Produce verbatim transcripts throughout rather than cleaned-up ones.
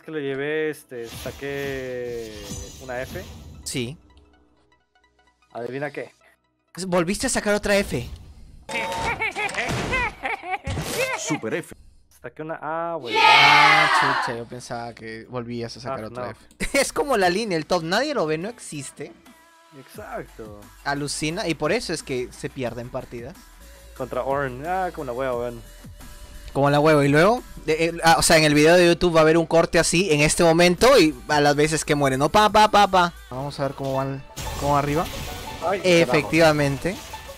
que lo llevé, este, saqué una F. Sí. ¿Adivina qué? Volviste a sacar otra F. Super F. Saqué una A, güey. Ah, chucha, yo pensaba que volvías a sacar Ah, otra no. F. Es como la línea, el top, nadie lo ve, no existe. Exacto. Alucina, y por eso es que se pierden partidas. Contra Orn. Ah, como la hueá, weón. Como la huevo, y luego, de- eh, ah, o sea, en el video de YouTube va a haber un corte así en este momento y a las veces que muere, no, pa, pa, pa, pa. Vamos a ver cómo van, cómo va arriba. Ay, Efectivamente.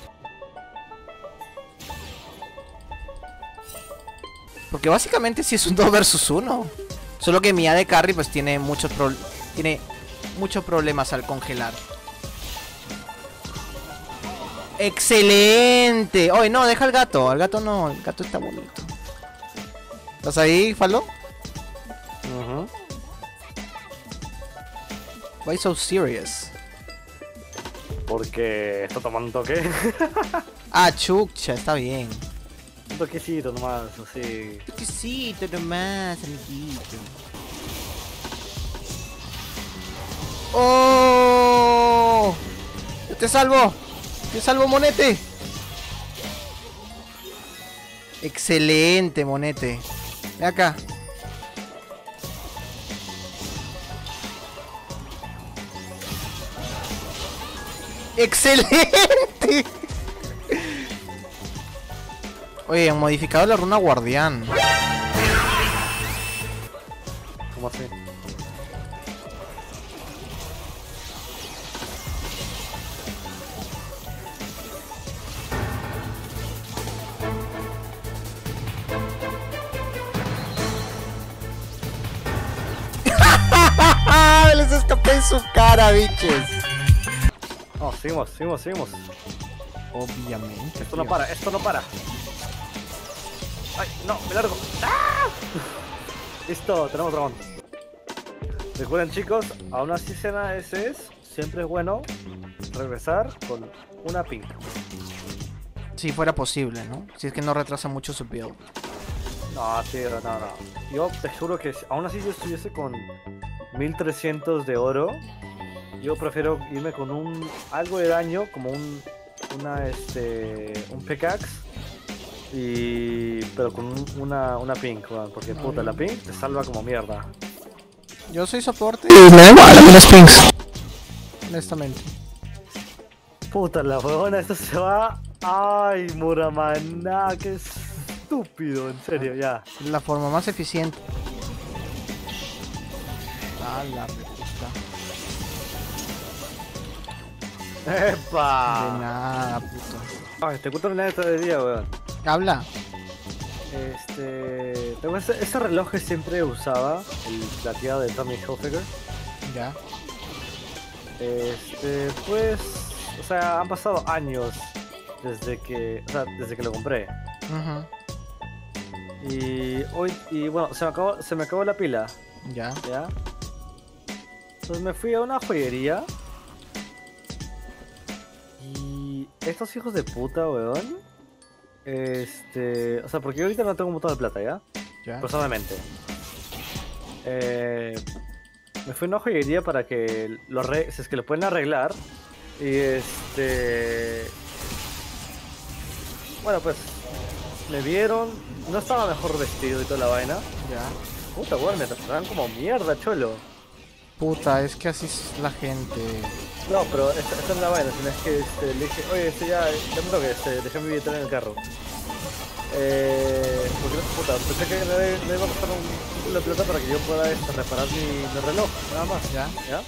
Porque básicamente sí es un dos versus uno. Solo que mi A D Carry pues tiene muchos pro tiene muchos problemas al congelar. ¡Excelente! Oye, no, deja al gato. Al gato no, el gato está bonito. ¿Estás ahí, Falo? Ujú. Why so serious? Porque está tomando un toque. Ah, chucha, está bien. Un toquecito nomás, así. Toquecito nomás, amiguito. ¡Oh! Yo te salvo. Te salvo, Monete. Excelente, Monete. Ven acá. ¡Excelente! Oye, han modificado la runa guardián. ¿Cómo así? Les escapé en su cara, biches. No, seguimos, seguimos, seguimos. Obviamente. Esto no tío. para, esto no para. Ay, no, me largo. ¡Ah! Listo, tenemos dragón. Recuerden, chicos, a una escena ese es, siempre es bueno regresar con una ping. Si fuera posible, ¿no? Si es que no retrasa mucho su build. No, sí, no, no. Yo te juro que si aún así yo estuviese con mil trescientos de oro, yo prefiero irme con un algo de daño, como un una este un pickaxe y pero con un- una una pink, weón, porque puta la pink te salva como mierda. Yo soy soporte. Y me da igual a mí las pings. Honestamente. Puta la huevona, esto se va. Ay, Muramana, qué estúpido, en serio, ya. Es la forma más eficiente. Ah, la reputa. De ¡Epa! nada, puto. Ay, te cuento una neta de día, weón. Habla. Este. Tengo ese, ese reloj que siempre usaba, el plateado de Tommy Hilfiger. Ya. Este, pues. O sea, han pasado años desde que. O sea, desde que lo compré. Ujú. Y hoy. Y bueno, se me acabó, se me acabó la pila, Ya. ¿ya? Entonces me fui a una joyería. Y estos hijos de puta, weón. Este. O sea, porque yo ahorita no tengo un montón de plata, ¿ya? Ya. Personalmente. Eh, me fui a una joyería para que lo arre- si es que lo pueden arreglar. Y este. Bueno, pues. Me vieron. No estaba mejor vestido y toda la vaina. Ya. Puta, weón, me trataban como mierda, cholo. Puta, es que así es la gente. No, pero esta, esta no es la vaina, sino es que este, le dije, oye, este ya, ya me toque, este, dejé mi billetera en el carro. Eh, porque no, puta, pensé que me, me iba a costar un culo de plata para que yo pueda este, reparar mi, mi reloj, nada más, Ya. ¿ya?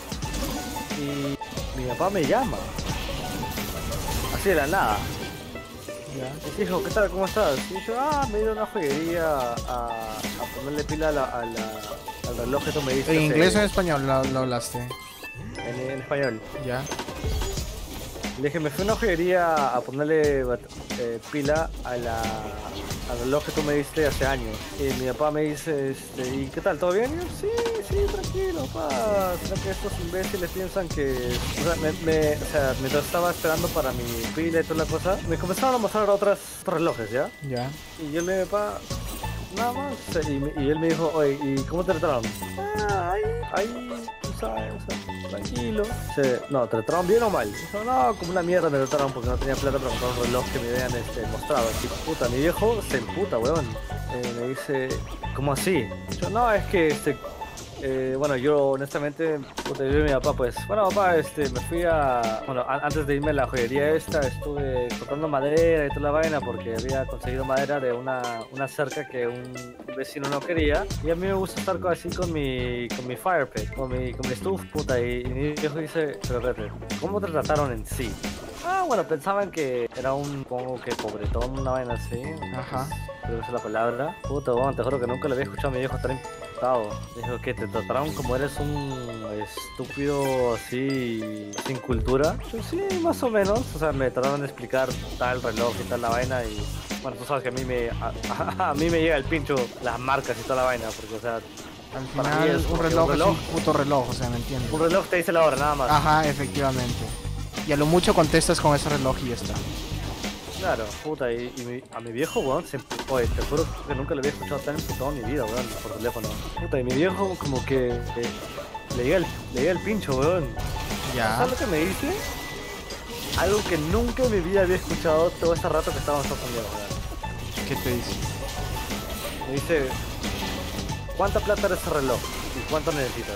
Y mi papá me llama, así de la nada. Ya. Y dijo, ¿qué tal? ¿Cómo estás? Y yo, ah, me he ido a una joyería a, a ponerle pila a la, a la, al reloj que tú me diste. ¿En inglés o en hace- español lo, lo hablaste? en, en español. Ya. Le dije, me fui a una joyería a ponerle bat- eh, pila a la, al reloj que tú me diste hace años. Y mi papá me dice, este, ¿y qué tal? ¿Todo bien? Y yo, sí, sí, tranquilo, papá. Sino que estos imbéciles piensan que... O sea, me, me- o sea, mientras estaba esperando para mi pila y toda la cosa, me comenzaron a mostrar otras, otros relojes, ¿ya? Ya. Y yo le dije, papá, nada más. Y, me- y él me dijo, oye, ¿y cómo te trataron? Ah, ahí, ahí, tú sabes, o sea, tranquilo. Dice, no, ¿te trataron bien o mal? Dijo, no, como una mierda me trataron porque no tenía plata para comprar un reloj que me habían este, mostrado. Así, puta, mi viejo se emputa, weón. Eh, me dice, ¿cómo así? Yo, no, es que este. Eh, bueno, yo honestamente, puta, yo y mi papá, pues, bueno, papá, este, me fui a, bueno, a- antes de irme a la joyería esta, estuve cortando madera y toda la vaina porque había conseguido madera de una, una cerca que un vecino no quería, y a mí me gusta estar co- así con mi, con mi fire pit, con mi, con mi stuff, puta, y, y mi viejo dice, pero espérate, ¿cómo te trataron en sí? Ah, bueno, pensaban que era un, como que pobretón, una vaina así. Ajá. Creo que esa es la palabra. Puta, bueno, te juro que nunca le había escuchado a mi viejo estar imputado. Dijo que te trataron como eres un estúpido así, sin cultura. Yo sí, más o menos. O sea, me trataron de explicar tal reloj y tal la vaina y... Bueno, tú sabes que a mí me... A, a- a mí me llega el pincho las marcas y toda la vaina, porque, o sea... Al Para mí final, es un como que reloj, un es reloj. un puto reloj, o sea, ¿me entiendes? Un reloj te dice la hora, nada más. Ajá, efectivamente. Y a lo mucho contestas con ese reloj y ya está. Claro, puta, y, y mi- a mi viejo, weón, se empu- oye, te juro que nunca le había escuchado tan emputado en mi vida, weón, por teléfono. Puta, y mi viejo como que eh, le llega el, le llega el pincho, weón. Ya. ¿Sabes lo que me dice? Algo que nunca en mi vida había escuchado todo este rato que estábamos confundidos, weón. ¿Qué te dice? Me dice, ¿cuánta plata era ese reloj? ¿Y cuánto necesitas?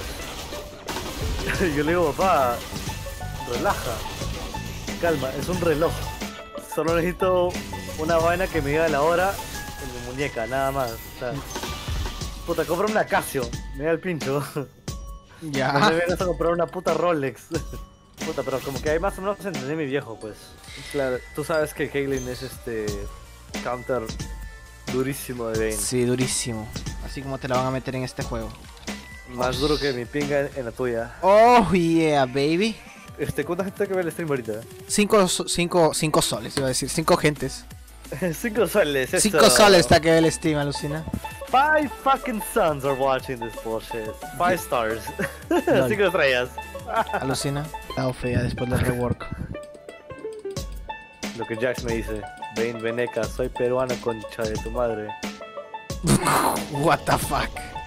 Y yo le digo, papá, relaja, calma, es un reloj. Solo necesito una vaina que me diga la hora en mi muñeca, nada más. O sea, puta, compra una Casio, me da el pincho. No Ya. me vengas a comprar una puta Rolex. Puta, pero como que hay más o menos entendí mi viejo, pues. Claro, tú sabes que Caitlyn es este counter durísimo de Vayne. Sí, durísimo. Así como te la van a meter en este juego. Más duro que mi pinga en, en la tuya. Oh, yeah, baby. Este, ¿cuánta gente que ve el stream ahorita? Cinco, so- cinco, cinco soles, iba a decir. Cinco gentes. Cinco soles, eso. Cinco soles está que ve el Steam, alucina. Five fucking sons are watching this bullshit. Five stars. Lol. Cinco estrellas. Alucina. Está fea después del rework. Lo que Jax me dice. Ven, veneca, soy peruano, concha de tu madre. What the fuck.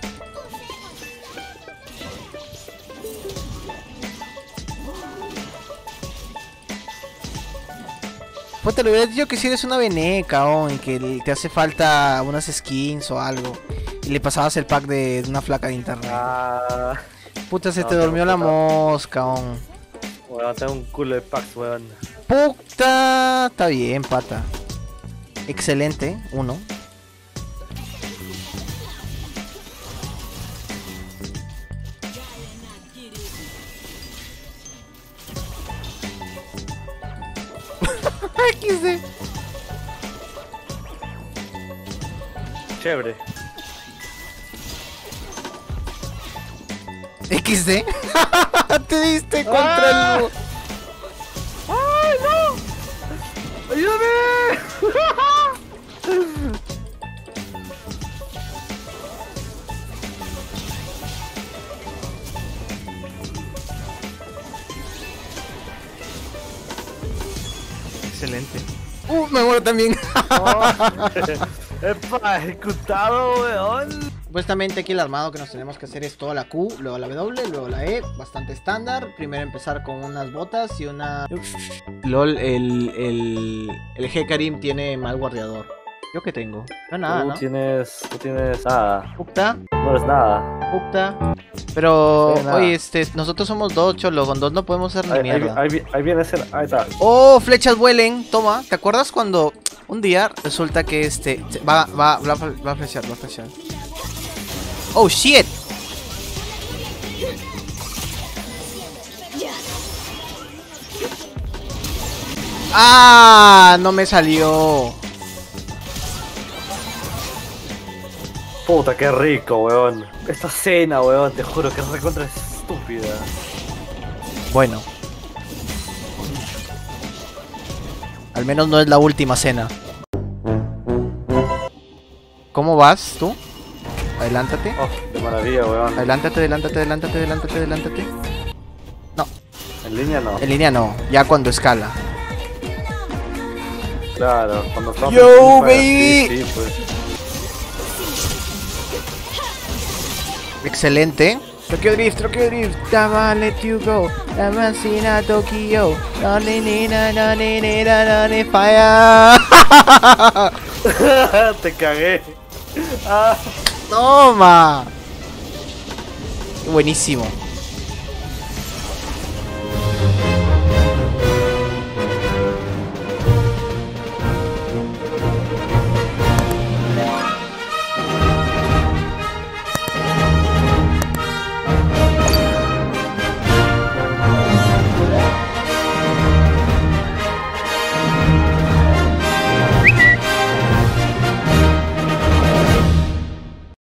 Pues te lo hubiera dicho que si eres una veneca o en que te hace falta unas skins o algo. Y le pasabas el pack de una flaca de internet. Ah. Puta, se no, te tengo durmió la puta. mosca, on. Weón, tengo un culo de packs, weón. Puta, está bien, pata. Excelente, uno. equis de. Chévere. equis de. Te diste contra Ah. el. ¡Ay, no! ¡Ayúdame! Excelente. Uh, me muero también. Oh. ¡Epa! Ejecutado, weón. Supuestamente aquí el armado que nos tenemos que hacer es toda la Q, luego la W, luego la E, bastante estándar. Primero empezar con unas botas y una... LOL, el, el, el G Karim tiene mal guardiador. ¿Yo qué tengo? No, nada, Tú ¿no? tienes... Tú tienes... Ah, Puta, no eres nada. puta. Pero, Sí, nada. oye, este, nosotros somos dos, cholo, con dos no podemos hacer ni Ahí, ahí, mierda. ahí vi- ahí viene ese... Ahí está. Oh, flechas vuelen, toma. ¿Te acuerdas cuando un día resulta que este va, va, va, va a flechar, va a flechar? Oh shit. Ah, no me salió. Puta, qué rico, weón. Esta cena, weón, te juro que es recontra estúpida. Bueno. Al menos no es la última cena. ¿Cómo vas tú? Adelántate. Oh, de maravilla, weón. Adelántate, adelántate, adelántate, adelántate, adelántate. No, En línea no. en línea no, ya cuando escala. Claro, cuando estamos Yo, en Free Fire, baby. Sí, sí, pues. Excelente. Tokyo Drift, Tokyo Drift, Dama let you go, Dama Sina Tokyo, no ni ni na no ni ni na no ni fire. Te cagué. Ah. Toma. Buenísimo.